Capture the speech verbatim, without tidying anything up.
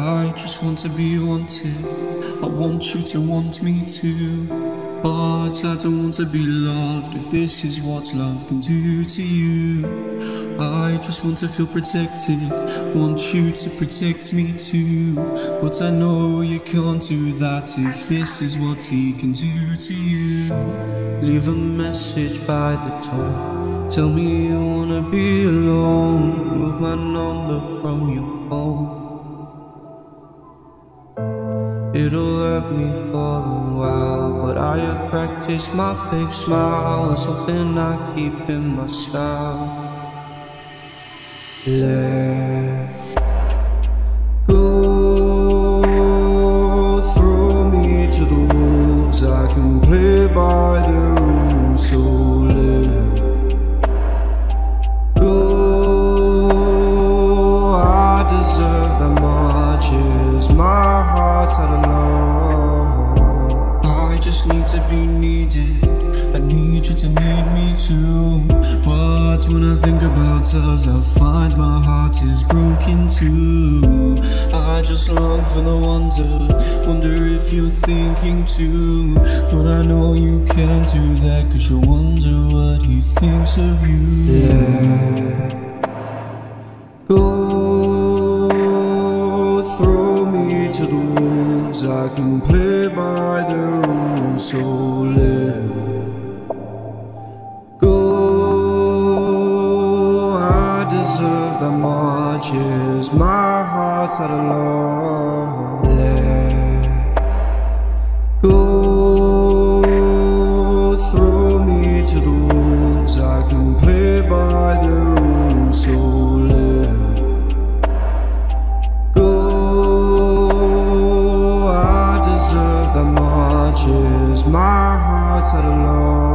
I just want to be wanted. I want you to want me too. But I don't want to be loved, if this is what love can do to you. I just want to feel protected, want you to protect me too. But I know you can't do that if this is what he can do to you. Leave a message by the tone, tell me you wanna be alone. Move my number from your phone. It'll hurt me for a while, but I have practiced my fake smile. It's something I keep in my style. Let go, throw me to the wolves. I can play by the rules, so let go. I deserve that much, is my heart's out of love. I just need to be needed, I need you to need me too. But when I think about us, I find my heart is broken too. I just long for the wonder, wonder if you're thinking too. But I know you can't do that, cause you wonder what he thinks of you. Let go, throw me to the wolves. I can play by the rules, so let go. I deserve that much, is my heart's out of love. Let go, throw me to the wolves. I can play by the rules, so let go. I deserve that much, is my heart's out of love.